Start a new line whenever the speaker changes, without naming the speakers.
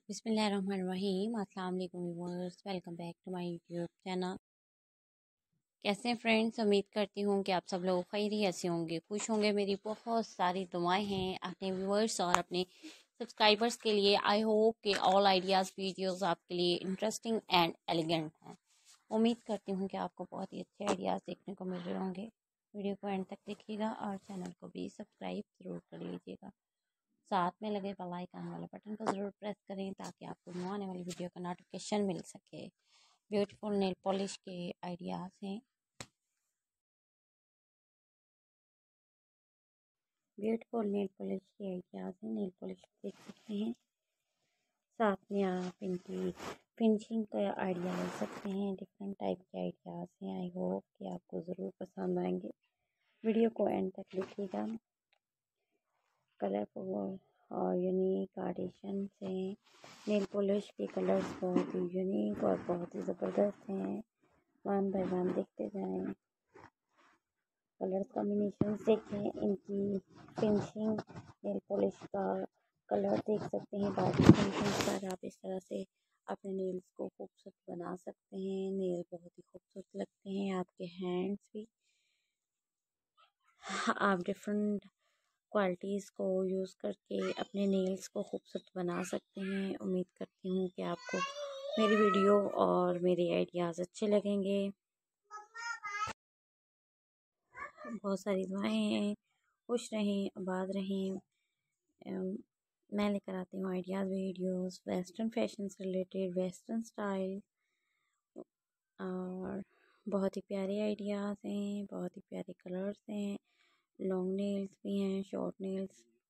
बिस्मिल्लाहिर्रहमानिर्रहीम। अस्सलाम वालेकुम viewers, welcome back to my YouTube channel. कैसे हैं फ्रेंड्स? उम्मीद करती हूँ कि आप सब लोग खैरियत से होंगे, खुश होंगे। मेरी बहुत सारी दुआएं हैं अपने व्यूअर्स और अपने सब्सक्राइबर्स के लिए। आई होप कि ऑल आइडियाज़ वीडियोस आपके लिए इंटरेस्टिंग एंड एलिगेंट हैं। उम्मीद करती हूँ कि आपको बहुत ही अच्छे आइडियाज़ देखने को मिल रहे होंगे। वीडियो को एंड तक देखिएगा और चैनल को भी सब्सक्राइब ज़रूर कर लीजिएगा। साथ में लगे बेल आइकन वाले बटन को ज़रूर प्रेस करें ताकि आपको न्यू आने वाली वीडियो का नोटिफिकेशन मिल सके। ब्यूटीफुल नेल पॉलिश के आइडियाज़ हैं। ब्यूटीफुल नेल पॉलिश के आइडियाज़ हैं। नेल पॉलिश देख सकते हैं, साथ में आप इनकी फिनिशिंग का आइडिया ले सकते हैं। डिफरेंट टाइप के आइडियाज़ हैं। आई होप कि आपको ज़रूर पसंद आएंगे। वीडियो को एंड तक देखिएगा। कलरफुल और यूनिक आर्टिशन से नेल पॉलिश के कलर्स बहुत ही यूनिक और बहुत ही ज़बरदस्त हैं। वन बाय वन देखते जाएं। कलर्स कॉम्बिनेशन देखें, इनकी फिनिशिंग, नेल पॉलिश का कलर देख सकते हैं। बाकी फिनिशिंग पर आप इस तरह से अपने नेल्स को खूबसूरत बना सकते हैं। नेल बहुत ही खूबसूरत लगते हैं, आपके हैंड्स भी। आप डिफरेंट क्वालिटीज़ को यूज़ करके अपने नेल्स को खूबसूरत बना सकते हैं। उम्मीद करती हूँ कि आपको मेरी वीडियो और मेरे आइडियाज़ अच्छे लगेंगे। बहुत सारी दुआएं हैं। खुश रहें, आबाद रहें। मैं लेकर आती हूँ आइडियाज़ वीडियोस वेस्टर्न फैशन से रिलेटेड, वेस्टर्न स्टाइल, और बहुत ही प्यारे आइडियाज़ हैं, बहुत ही प्यारे कलर्स हैं। लॉन्ग नेल्स भी हैं, शॉर्ट नेल्स